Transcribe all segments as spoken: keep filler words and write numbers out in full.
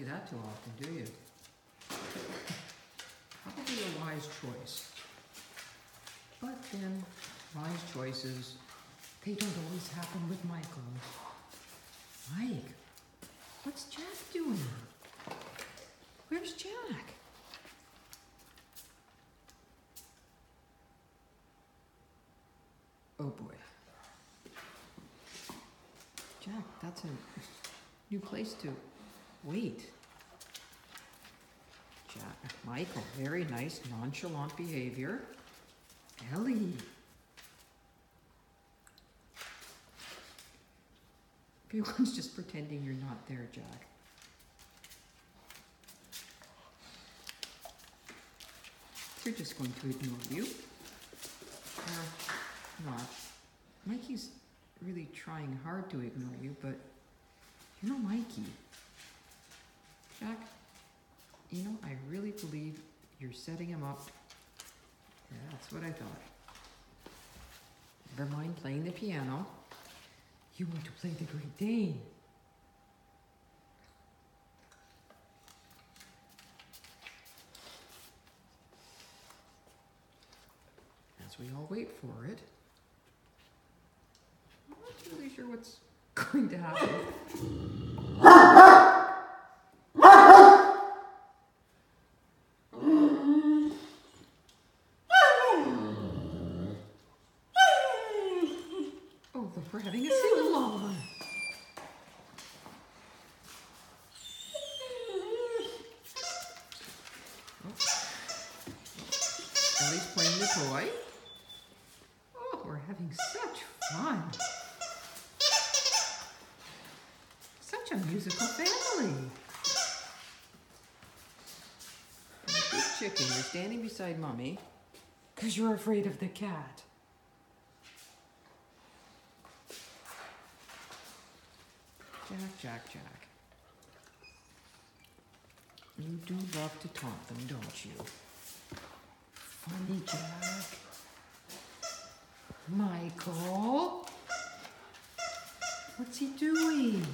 see that too often, do you? Probably a wise choice. But then, wise choices, they don't always happen with Michael. Mike, what's Jack doing? Where's Jack? Oh boy. Jack, that's a new place to wait. Jack, Michael, very nice, nonchalant behavior. Ellie. Everyone's just pretending you're not there, Jack. They're just going to ignore you. Or not. Mikey's really trying hard to ignore you, but you're not Mikey. Jack, you know, I really believe you're setting him up. Yeah, that's what I thought. Never mind playing the piano. You want to play the Great Dane. As we all wait for it, I'm not really sure what's going to happen. Oh, look, we're having a sing-along. Ellie's playing the toy. Oh, we're having such fun. Such a musical family. And the big chicken, you're standing beside Mommy because you're afraid of the cat. Jack, Jack, Jack. You do love to taunt them, don't you? Funny Jack. Michael. What's he doing?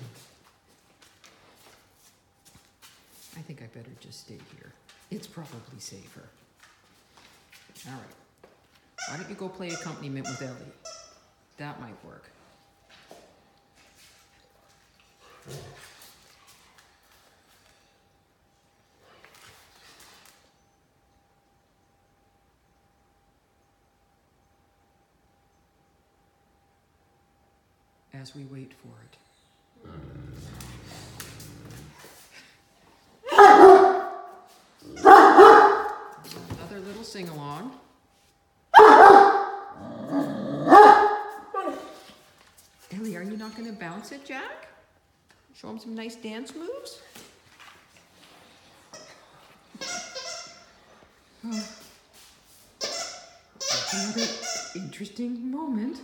I think I better just stay here. It's probably safer. All right. Why don't you go play accompaniment with Ellie? That might work. As we wait for it. Another little sing-along. Ellie, are you not going to bounce it, Jack? Show him some nice dance moves? Oh. Another interesting moment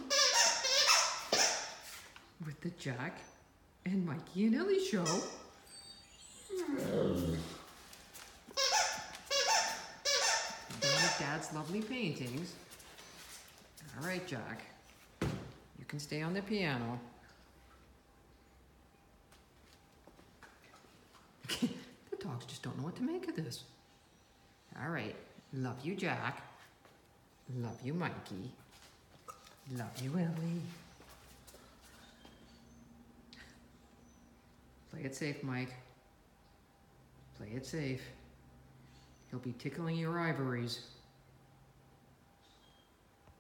with the Jack and Mikey and Ellie show. One of Dad's lovely paintings. All right, Jack. You can stay on the piano. The dogs just don't know what to make of this. All right. Love you, Jack. Love you, Mikey. Love you, Ellie. Play it safe, Mike. Play it safe. He'll be tickling your ivories.